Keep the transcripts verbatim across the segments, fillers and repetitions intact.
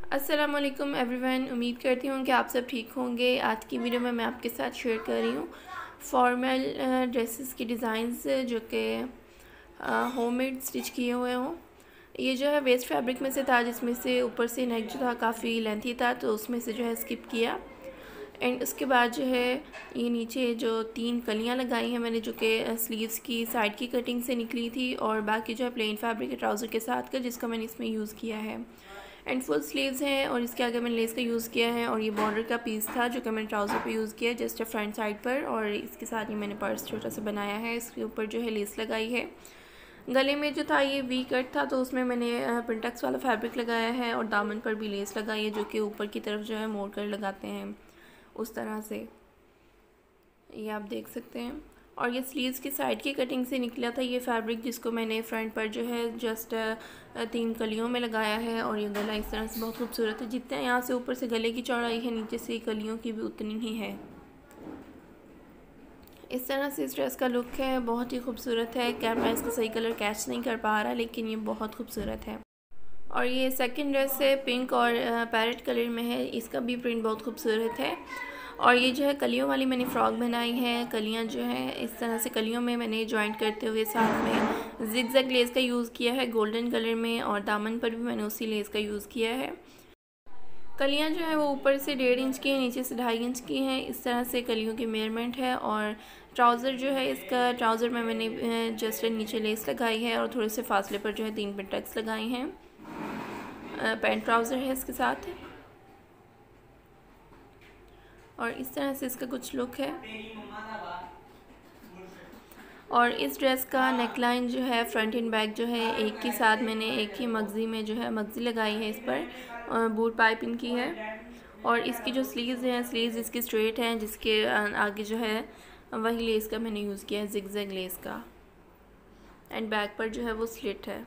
अस्सलाम वालेकुम एवरीवन। उम्मीद करती हूँ कि आप सब ठीक होंगे। आज की वीडियो में मैं आपके साथ शेयर कर रही हूँ फॉर्मल ड्रेसेस की डिज़ाइंस जो कि होममेड स्टिच किए हुए हों। ये जो है वेस्ट फैब्रिक में से था, जिसमें से ऊपर से नेक जो था काफ़ी लेंथी था, तो उसमें से जो है स्किप किया। एंड उसके बाद जो है ये नीचे जो तीन कलियाँ लगाई हैं मैंने, जो कि स्लीव्स की साइड की कटिंग से निकली थी, और बाकी जो है प्लेन फैब्रिक के ट्राउज़र के साथ का, जिसका मैंने इसमें यूज़ किया है। एंड फुल स्लीव्स हैं और इसके आगे मैंने लेस का यूज़ किया है, और ये बॉर्डर का पीस था जो कि मैंने ट्राउज़र पे यूज़ किया जस्ट फ्रंट साइड पर, और इसके साथ ही मैंने पर्स छोटा सा बनाया है। इसके ऊपर जो है लेस लगाई है। गले में जो था ये वी कट था, तो उसमें मैंने प्रिंटेक्स वाला फैब्रिक लगाया है, और दामन पर भी लेस लगाई है जो कि ऊपर की तरफ जो है मोड़ कर लगाते हैं उस तरह से, ये आप देख सकते हैं। और ये स्लीव्स की साइड की कटिंग से निकला था ये फैब्रिक, जिसको मैंने फ्रंट पर जो है जस्ट तीन कलियों में लगाया है। और ये गला इस तरह से बहुत खूबसूरत है। जितना यहाँ से ऊपर से गले की चौड़ाई है, नीचे से कलियों की भी उतनी ही है। इस तरह से इस ड्रेस का लुक है, बहुत ही खूबसूरत है। कैमरा इसका सही कलर कैच नहीं कर पा रहा, लेकिन ये बहुत खूबसूरत है। और ये सेकंड ड्रेस है, पिंक और पैरेट कलर में है। इसका भी प्रिंट बहुत खूबसूरत है। और ये जो है कलियों वाली मैंने फ़्रॉक बनाई है। कलियां जो है इस तरह से कलियों में मैंने जॉइंट करते हुए साथ में जिगजैग लेस का यूज़ किया है गोल्डन कलर में, और दामन पर भी मैंने उसी लेस का यूज़ किया है। कलियां जो है वो ऊपर से डेढ़ इंच की हैं, नीचे से ढाई इंच की हैं। इस तरह से कलियों की मेजरमेंट है। और ट्राउज़र जो है, इसका ट्राउज़र में मैंने जस्ट नीचे लेस लगाई है, और थोड़े से फासले पर जो है तीन पिंटक्स लगाई हैं। पैंट ट्राउज़र है इसके साथ, और इस तरह से इसका कुछ लुक है। और इस ड्रेस का नेकलाइन जो है फ्रंट एंड बैक जो है एक ही साथ मैंने एक ही मगज़ी में जो है मगज़ी लगाई है इस पर, और बूट पाइपिंग की है। और इसकी जो स्लीव्स हैं, स्लीव्स इसकी स्ट्रेट हैं, जिसके आगे जो है वही लेस का मैंने यूज़ किया है, जिगजैग लेस का। एंड बैक पर जो है वो स्लिट है।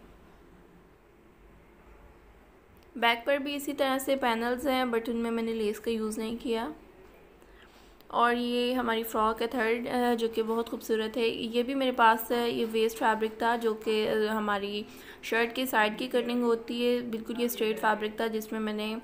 बैक पर भी इसी तरह से पैनल्स हैं, बट उनमें मैंने लेस का यूज़ नहीं किया। और ये हमारी फ़्रॉक है थर्ड, जो कि बहुत खूबसूरत है। ये भी मेरे पास ये वेस्ट फैब्रिक था, जो कि हमारी शर्ट की साइड की कटिंग होती है, बिल्कुल ये स्ट्रेट फैब्रिक था, जिसमें मैंने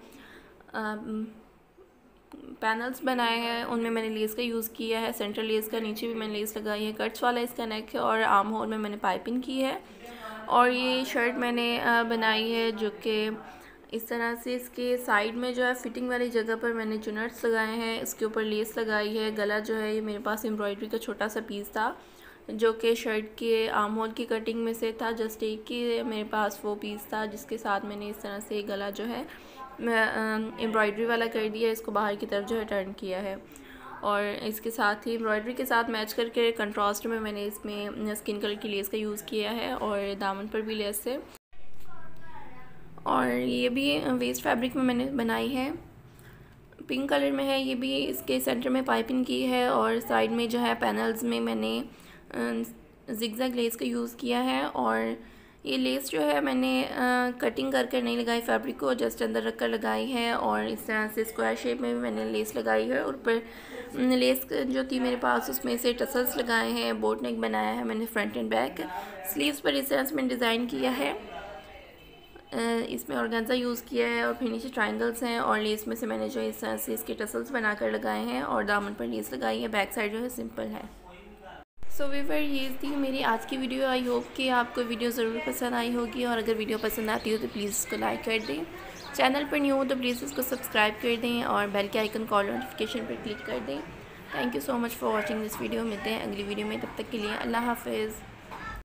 पैनल्स बनाए हैं। उनमें मैंने लेस का यूज़ किया है, सेंट्रल लेस का, नीचे भी मैंने लेस लगाई है। कट्स वाला इसका नेक है, और आर्म होल में मैंने पाइपिंग की है। और ये शर्ट मैंने बनाई है जो कि इस तरह से इसके साइड में जो है फिटिंग वाली जगह पर मैंने जो नट्स लगाए हैं, इसके ऊपर लेस लगाई है। गला जो है ये मेरे पास एम्ब्रॉयडरी का छोटा सा पीस था, जो कि शर्ट के आर्म होल की कटिंग में से था। जस्ट एक ही मेरे पास वो पीस था, जिसके साथ मैंने इस तरह से गला जो है एम्ब्रॉयडरी वाला कर दिया, इसको बाहर की तरफ जो है टर्न किया है। और इसके साथ ही एम्ब्रॉयडरी के साथ मैच करके कंट्रास्ट में मैंने इसमें स्किन कलर की लेस का यूज़ किया है, और दामन पर भी लेस है। और ये भी वेस्ट फैब्रिक में मैंने बनाई है, पिंक कलर में है। ये भी इसके सेंटर में पाइपिंग की है, और साइड में जो है पैनल्स में मैंने जिगजैग लेस का यूज़ किया है। और ये लेस जो है मैंने आ, कटिंग कर कर नहीं लगाई फैब्रिक को, जस्ट अंदर रख कर लगाई है। और इस तरह से स्क्वायर शेप में भी मैंने लेस लगाई है। और ऊपर लेस जो थी मेरे पास, उसमें से टसल्स लगाए हैं, बोट नेक बनाया है मैंने फ्रंट एंड बैक। स्लीव्स पर इस तरह से मैंने डिज़ाइन किया है, इसमें ऑर्गेन्जा यूज़ किया है, और फिर नीचे ट्रायंगल्स हैं। और लेस में से मैंने जो इस तरह से इसके टसल्स बनाकर लगाए हैं, और दामन पर लेस लगाई है। बैक साइड जो है सिंपल है। सो वीवर, ये थी मेरी आज की वीडियो। आई होप कि आपको वीडियो ज़रूर पसंद आई होगी, और अगर वीडियो पसंद आती हो तो प्लीज़ इसको लाइक कर दें। चैनल पर न्यू हो तो प्लीज़ इसको सब्सक्राइब कर दें, और बेल के आइकन कॉल नोटिफिकेशन पर क्लिक कर दें। Thank you so much for watching this video. मिलते हैं अगली वीडियो में, तब तक के लिए अल्लाह हाफिज़।